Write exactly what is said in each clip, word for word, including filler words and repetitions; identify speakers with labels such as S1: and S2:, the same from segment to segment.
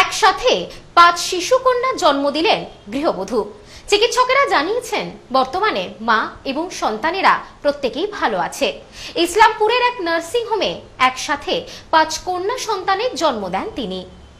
S1: একসাথে পাঁচ শিশু কন্যা জন্ম দিলেন গৃহবধূ। চিকিৎসকেরা জানিয়েছেন বর্তমানে মা এবং সন্তানেরা প্রত্যেকেই ভালো আছে। ইসলামপুরের এক নার্সিং হোমে একসাথে পাঁচ কন্যা সন্তানের জন্ম দেন তিনি।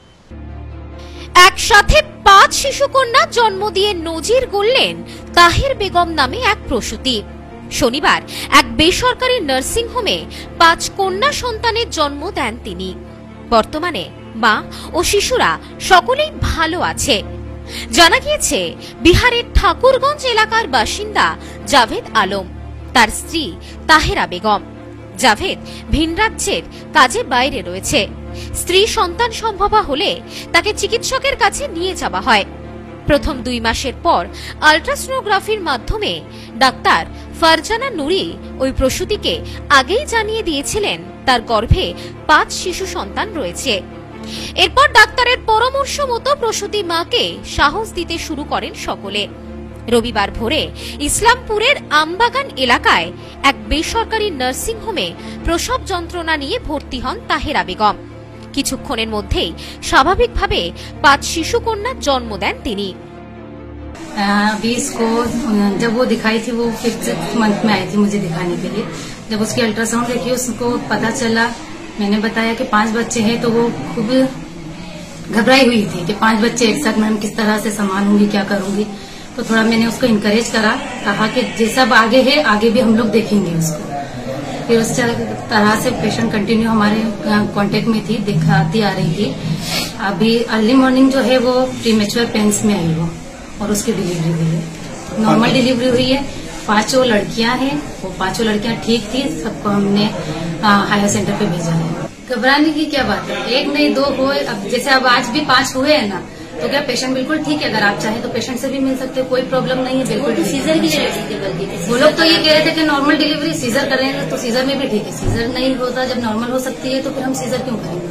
S1: একসাথে পাঁচ শিশু কন্যা জন্ম দিয়ে নজির গড়লেন তাহের বেগম নামে এক প্রসূতি। শনিবার এক বেসরকারি নার্সিং হোমে পাঁচ কন্যা সন্তানের জন্ম দেন তিনি। বর্তমানে মা ও শিশুরা সকলেই ভালো আছে। জানা গিয়েছে বিহারের ঠাকুরগঞ্জ এলাকার বাসিন্দা জাভেদ আলম, তার স্ত্রী তাহেরা বেগম। জাভেদ ভিন রাজ্যের কাজে বাইরে রয়েছে। স্ত্রী সন্তান সম্ভবা হলে তাকে চিকিৎসকের কাছে নিয়ে যাওয়া হয়। প্রথম দুই মাসের পর আল্ট্রাসোনোগ্রাফির মাধ্যমে ডাক্তার ফারজানা নুরি ওই প্রসূতিকে আগেই জানিয়ে দিয়েছিলেন তার গর্ভে পাঁচ শিশু সন্তান রয়েছে। এরপর ডাক্তারের পরামর্শ মতো প্রসূতি মাকে সাহস দিতে শুরু করেন সকলে। রবিবার ভোরে ইসলামপুরের আমবাগান এলাকায় এক বেসরকারি নার্সিং হোমে প্রসব যন্ত্রণা নিয়ে ভর্তি হন তাহেরা বেগম। কিছুক্ষণের মধ্যেই স্বাভাবিকভাবে পাঁচ শিশু কন্যার জন্ম দেন তিনি।
S2: अभी इसको जब वो दिखाई थी, वो फिफ्थ मंथ में आई थी मुझे दिखाने के लिए। जब उसकी अल्ट्रासाउंड देखी उसको पता चला, मैंने बताया कि पांच बच्चे हैं, तो वो खूब घबराई हुई थी कि पांच बच्चे एक साथ मैं किस तरह से संभालूंगी, क्या करूंगी। तो थोड़ा मैंने उसको इनकरेज करा, कहा कि जैसा आगे है आगे भी हम लोग देखेंगे उसको। फिर उस तरह से पेशेंट कंटिन्यू हमारे कांटेक्ट में थी, दिखाती आ रही थी। अभी अर्ली मॉर्निंग जो है वो प्रीमेच्योर पेन्स में आई वो, और उसकी डिलीवरी हुई है। नॉर्मल डिलीवरी हुई है। पांचों लड़कियां हैं, वो पांचों लड़कियां ठीक थी। सबको हमने हायर सेंटर पे भेजा है। घबराने की क्या बात है, एक नहीं दो हो, अब जैसे अब आज भी पांच हुए हैं ना, तो क्या पेशेंट बिल्कुल ठीक है। अगर आप चाहें तो पेशेंट से भी मिल सकते हैं, कोई प्रॉब्लम नहीं है। बिल्कुल सीजर की वो लोग तो ये कह रहे थे कि नॉर्मल डिलीवरी सीजर करेंगे, तो सीजर में भी ठीक है। सीजर नहीं होता, जब नॉर्मल हो सकती है तो फिर हम सीजर क्यों करेंगे।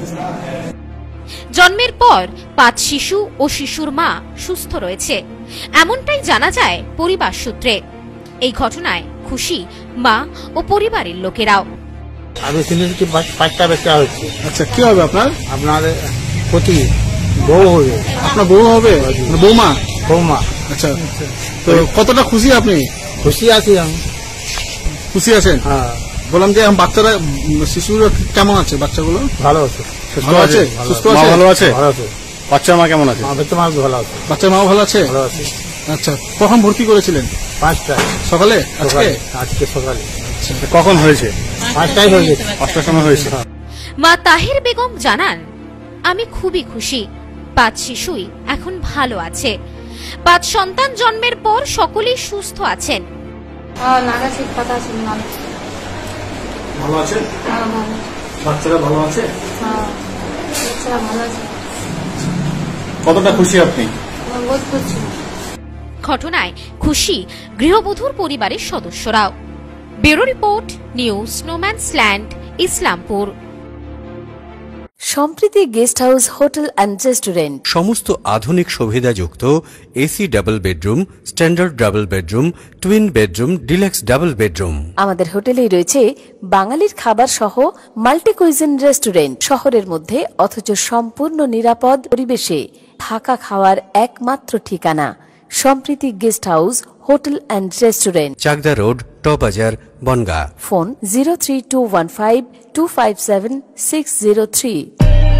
S1: জন্মের পর পাঁচ শিশু ও শিশুর মা সুস্থ রয়েছে, এমনটাই জানা যায় পরিবার সূত্রে। এই ঘটনায় খুশি মা ও পরিবারের লোকেরাও।
S3: আমি শুনেছি কি পাঁচটা বাচ্চা হচ্ছে।
S4: আচ্ছা, কি হবে আপনার?
S3: আপনার পতি বউ হবে।
S4: আপনার বউ হবে? বৌমা?
S3: বৌমা।
S4: আচ্ছা, তো কতটা খুশি আপনি?
S3: খুশি আছি আমি।
S4: খুশি আছেন?
S3: হ্যাঁ।
S4: বললাম যে বাচ্চারা, শিশুরা কেমন আছে? বাচ্চাগুলো
S3: ভালো আছে,
S4: ভালো আছে, সুস্থ আছে, ভালো আছে।
S3: ভালো আছে।
S4: বাচ্চার মা কেমন আছে?
S3: বাচ্চা মা ভালো আছে।
S4: বাচ্চার মাও ভালো আছে?
S3: ভালো আছে।
S4: আচ্ছা, কখন ভর্তি করেছিলেন?
S3: পাঁচটায়
S4: সকালে? আজকে
S3: আজকে সকালে।
S4: কখন হয়েছে?
S3: পাঁচটায় হয়ে গেছে,
S4: পাঁচটার সময় হয়েছে।
S1: মা তাহের বেগম জানান, আমি খুবই খুশি। পাঁচ শিশুই এখন ভালো আছে। পাঁচ সন্তান জন্মের পর সকলেই সুস্থ আছেন।
S4: ভালো আছে? বাচ্চারা ভালো আছে? কতটা খুশি আপনি?
S1: ঘটনায় খুশি গৃহবধূর পরিবারের সদস্যরাও। ব্যুরো রিপোর্ট, নিউজ স্নোম্যান্সল্যান্ড, Islampur.
S5: Sampriti guest house hotel and restaurant.
S6: সমস্ত আধুনিক সুবিধাযুক্ত AC double bedroom, standard double bedroom, twin bedroom, deluxe double bedroom.
S5: আমাদের হোটেলেই রয়েছে বাঙালির খাবার সহ মাল্টি কুইজিন রেস্টুরেন্ট। শহরের মধ্যে অথচ সম্পূর্ণ নিরাপদ পরিবেশে থাকা খাওয়ার একমাত্র ঠিকানা Sampriti guest house hotel and restaurant,
S6: Chakdah road, টবাজার, Bangaon.
S5: Phone zero three two one five two five seven six zero three.